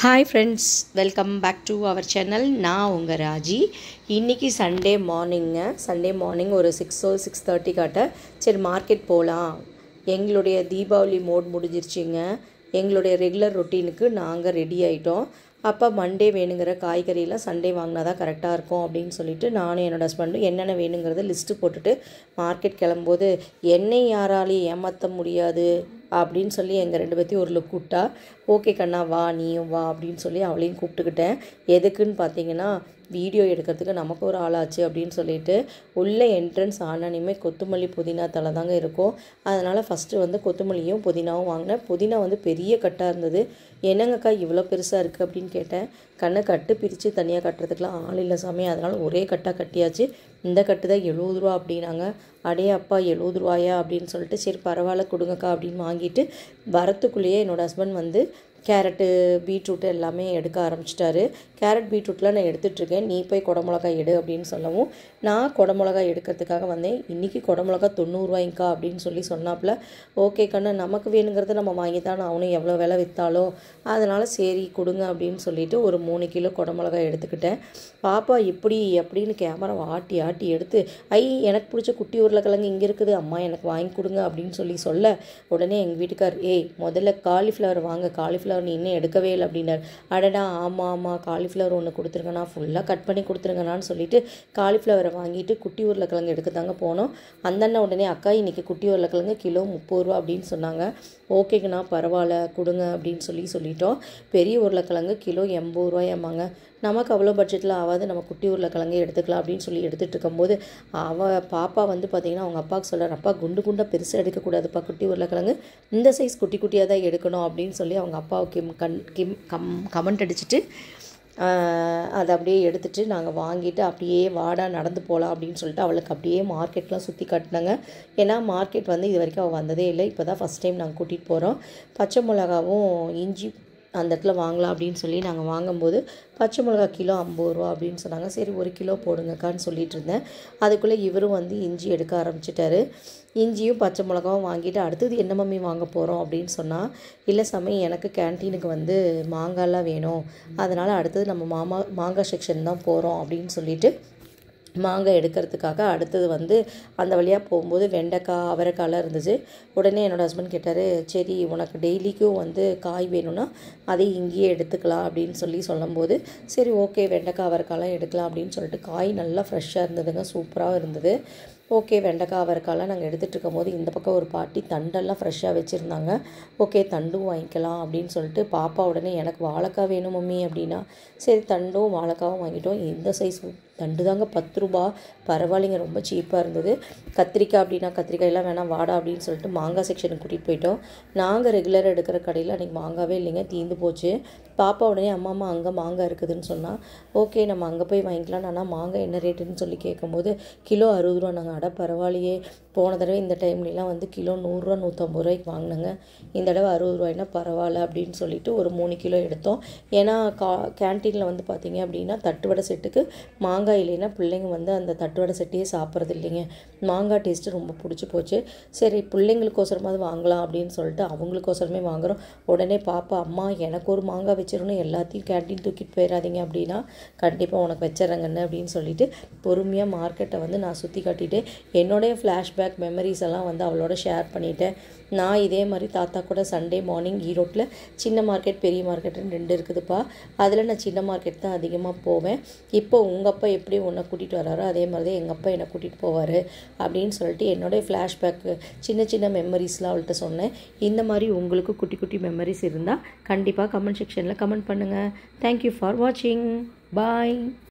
Hi friends, welcome back to our channel. நான் உங்கள் ராஜி. இன்றைக்கி சண்டே மார்னிங் ஒரு 6:30 காட்ட சரி மார்க்கெட் போகலாம். எங்களுடைய தீபாவளி மோட் முடிஞ்சிருச்சுங்க. எங்களுடைய ரெகுலர் ரொட்டீனுக்கு நாங்கள் ரெடி ஆகிட்டோம். அப்போ மண்டே வேணுங்கிற காய்கறியெல்லாம் சண்டே வாங்கினா தான் கரெக்டாக இருக்கும் அப்படின்னு சொல்லிட்டு நானும் என்னோடய ஹஸ்பண்டும் என்னென்ன வேணுங்கிறத லிஸ்ட்டு போட்டுட்டு மார்க்கெட் கிளம்பும்போது என்னை யாராலையும் ஏமாற்ற முடியாது அப்படின்னு சொல்லி எங்கள் 2 பேர்த்தையும் ஒரு லுக் கூப்பிட்டா, ஓகே கண்ணா வா நீயும் வா அப்படின்னு சொல்லி அவளையும் கூப்பிட்டுக்கிட்டேன். எதுக்குன்னு பார்த்தீங்கன்னா, வீடியோ எடுக்கிறதுக்கு நமக்கு ஒரு ஆளாச்சு அப்படின்னு சொல்லிட்டு உள்ளே என்ட்ரன்ஸ் ஆனாலுமே கொத்தமல்லி புதினா தலை தாங்க இருக்கும். அதனால் ஃபஸ்ட்டு கொத்தமல்லியும் புதினாவும் வாங்கினேன். புதினா பெரிய கட்டாக இருந்தது. என்னங்கக்கா இவ்வளோ பெருசாக இருக்குது அப்படின்னு கேட்டேன். கட்டு பிரித்து தனியாக கட்டுறதுக்கெலாம் ஆள் இல்லை சாமி, அதனால் ஒரே கட்டாக கட்டியாச்சு. இந்த கட்டு தான் 70 ரூபா அப்படின்னாங்க. அடே அப்பா 70 ரூபாயா அப்படின்னு சொல்லிட்டு சரி பரவாயில்ல கொடுங்கக்கா அப்படின்னு வாங்கிட்டு வரத்துக்குள்ளேயே என்னோடய ஹஸ்பண்ட் கேரட்டு பீட்ரூட்டு எல்லாமே எடுக்க ஆரம்பிச்சிட்டாரு. கேரட் பீட்ரூட்லாம் நான் எடுத்துகிட்ருக்கேன், நீ போய் குடமிளகாய் எடு அப்படின்னு சொல்லவும் நான் குடமிளகாய் எடுக்கிறதுக்காக வந்தேன். இன்றைக்கி குடமிளகா 90 ரூபாய்க்கா அப்படின்னு சொல்லி சொன்னாப்புல. ஓகே கண்ணு, நமக்கு வேணுங்கிறத நம்ம வாங்கி தான் அவனும் எவ்வளோ விலை விற்றாலோ அதனால் சரி கொடுங்க அப்படின்னு சொல்லிட்டு ஒரு 3 கிலோ குடமிளகாய் எடுத்துக்கிட்டேன். பாப்பா இப்படி அப்படின்னு கேமரா ஆட்டி ஆட்டி எடுத்து எனக்கு பிடிச்ச குட்டி உருளைக்கிழங்கு இங்கே இருக்குது அம்மா எனக்கு வாங்கி கொடுங்க அப்படின்னு சொல்ல உடனே எங்கள் வீட்டுக்கார் முதல்ல காலிஃப்ளவர் வாங்க, காலிஃப்ளவர் நீ இன்னும் எடுக்கவே இல்லை அப்படின்னார். அடடா ஆமாம் காலிஃப்ளவர் ஒன்று கொடுத்துருங்கண்ணா, ஃபுல்லாக கட் பண்ணி கொடுத்துருங்கண்ணான்னு சொல்லிட்டு காலிஃப்ளவரை வாங்கிட்டு குட்டி உருளைக்கிழங்கு எடுக்க தாங்க போனோம். அந்த அண்ணன் உடனே அக்கா இன்றைக்கி குட்டி உருளைக்கிழங்கு கிலோ 30 ரூபா அப்படின்னு சொன்னாங்க. ஓகேங்கண்ணா பரவாயில்ல கொடுங்க அப்படின்னு சொல்லிட்டோம். பெரிய உருளைக்கிழங்கு கிலோ 80 ரூபாயாம்மாங்க. நமக்கு அவ்வளோ பட்ஜெட்டில் ஆகாது, நம்ம குட்டி உருளைக்கிழங்கு எடுத்துக்கலாம் அப்படின்னு சொல்லி எடுத்துகிட்டு இருக்கும்போது பாப்பா பார்த்திங்கன்னா அவங்க அப்பாவுக்கு சொல்கிறார், அப்பா குண்டு குண்டாக பெருசாக எடுக்கக்கூடாதுப்பா, குட்டி உருளைக்கிழங்கு இந்த சைஸ் குட்டி குட்டியாக தான் எடுக்கணும் அப்படின்னு சொல்லி அவங்க அப்பாவுக்கு கமெண்ட் அடிச்சுட்டு அதை அப்படியே எடுத்துகிட்டு நாங்கள் வாங்கிட்டு அப்படியே வாடா நடந்து போகலாம் அப்படின்னு சொல்லிட்டு அவளுக்கு அப்படியே மார்க்கெட்லாம் சுற்றி காட்டினாங்க. ஏன்னா மார்க்கெட் இது வரைக்கும் அவள் வந்ததே இல்லை, இப்போ தான் ஃபஸ்ட் டைம் நாங்கள் கூட்டிகிட்டு போகிறோம். பச்சை மிளகாவும் இஞ்சி அந்த இடத்துல வாங்கலாம் அப்படின்னு சொல்லி நாங்கள் வாங்கும்போது பச்சை மிளகா கிலோ 50 ரூபா அப்படின்னு சொன்னாங்க. சரி 1 கிலோ போடுங்கக்கான்னு சொல்லிட்டு இருந்தேன். அதுக்குள்ளே இவரும் இஞ்சி எடுக்க ஆரம்பிச்சிட்டாரு. இஞ்சியும் பச்சை மிளகாவும் வாங்கிட்டு அடுத்தது என்ன மம்மி வாங்க போகிறோம் அப்படின்னு சொன்னால், இல்லை சாமி எனக்கு கேன்டீனுக்கு மாங்காய்லாம் வேணும், அதனால் அடுத்தது நம்ம மாங்காய் செக்ஷன் தான் போகிறோம் அப்படின்னு சொல்லிட்டு மாங்காய் எடுக்கிறதுக்காக அடுத்தது அந்த வழியாக போகும்போது வெண்டைக்காய் அவரைக்காயெலாம் இருந்துச்சு. உடனே என்னோடய ஹஸ்பண்ட் கேட்டார், சரி உனக்கு டெய்லிக்கும் காய் வேணும்னா அதை இங்கேயே எடுத்துக்கலாம் அப்படின்னு சொல்லும்போது சரி ஓகே வெண்டைக்காய் அவரைக்காயெலாம் எடுக்கலாம் அப்படின்னு சொல்லிட்டு காய் நல்லா ஃப்ரெஷ்ஷாக இருந்ததுங்க, சூப்பராக இருந்தது. ஓகே வெண்டைக்காய் அவரைக்காயெலாம் நாங்கள் எடுத்துகிட்டு இருக்கும்போது இந்த பக்கம் ஒரு பாட்டி தண்டெல்லாம் ஃப்ரெஷ்ஷாக வச்சுருந்தாங்க. ஓகே தண்டும் வாங்கிக்கலாம் அப்படின்னு சொல்லிட்டு பாப்பா உடனே எனக்கு வாழைக்காய் வேணும் மம்மி அப்படின்னா சரி தண்டும் வாழைக்காவும் வாங்கிட்டோம். இந்த சைஸ் தண்டு தாங்க 10 ரூபா, பரவாயில்லைங்க, ரொம்ப சீப்பாக இருந்தது. கத்திரிக்காய் அப்படின்னா கத்திரிக்காயெல்லாம் வேணாம் வாடா அப்படின்னு சொல்லிட்டு மாங்காய் செக்ஷனுக்கு கூட்டிகிட்டு போயிட்டோம். நாங்கள் ரெகுலராக எடுக்கிற கடையில் அன்றைக்கி மாங்காவே இல்லைங்க, தீர்ந்து போச்சு. பாப்பா உடனே அம்மா அங்கே மாங்காய் இருக்குதுன்னு சொன்னால் ஓகே நம்ம அங்கே போய் வாங்கிக்கலாம். ஆனால் மாங்காய் என்ன ரேட்டுன்னு சொல்லி கேட்கும்போது கிலோ 60 ரூபா. நாங்கள் பரவாயில்லையே, போன தடவை இந்த டைம்லாம் கிலோ 100 ரூபா 150 ரூபாய்க்கு வாங்கினாங்க, இந்த தடவை 60 ரூபாய்னா பரவாயில்ல அப்படின்னு சொல்லிட்டு ஒரு 3 கிலோ எடுத்தோம். ஏன்னா கேன்டீனில் பார்த்தீங்க அப்படின்னா தட்டுவடை செட்டுக்கு மாங்காய் இல்லைன்னா பிள்ளைங்க அந்த தட்டுவடை செட்டையே சாப்பிட்றது இல்லைங்க. மாங்காய் டேஸ்ட்டு ரொம்ப பிடிச்சி போச்சு. சரி பிள்ளைங்களுக்கோசரமாவது வாங்கலாம் அப்படின்னு சொல்லிட்டு அவங்களுக்கோசரமே வாங்குகிறோம். உடனே பாப்பா அம்மா எனக்கு ஒரு மாங்காய் வச்சிடணும், எல்லாத்தையும் கேன்டீன் தூக்கிட்டு போயிடாதீங்க அப்படின்னா கண்டிப்பாக உனக்கு வச்சிடறேங்கன்னு அப்படின்னு சொல்லிட்டு பொறுமையாக மார்க்கெட்டை நான் சுற்றி காட்டிட்டு என்னோடைய ஃப்ளாஷ்பேக் மெமரிஸ் எல்லாம் அவளோட ஷேர் பண்ணிட்டேன். நான் இதே மாதிரி தாத்தா கூட சண்டே மார்னிங் ஈரோட்டில் சின்ன மார்க்கெட் பெரிய மார்க்கெட்டுன்னு 2 இருக்குதுப்பா, அதில் நான் சின்ன மார்க்கெட் தான் அதிகமாக போவேன். இப்போ உங்கள் அப்பா எப்படி உன்னை கூட்டிகிட்டு வராரோ அதே மாதிரி தான் எங்கள் அப்பா என்னை கூட்டிகிட்டு போவார் அப்படின்னு சொல்லிட்டு என்னோடய ஃப்ளாஷ்பேக்கு சின்ன சின்ன மெமரிஸ்லாம் அவள்கிட்ட சொன்னேன். இந்த மாதிரி உங்களுக்கு குட்டி குட்டி மெமரிஸ் இருந்தால் கண்டிப்பாக கமெண்ட் செக்ஷனில் கமெண்ட் பண்ணுங்கள். தேங்க்யூ ஃபார் வாட்சிங். பாய்.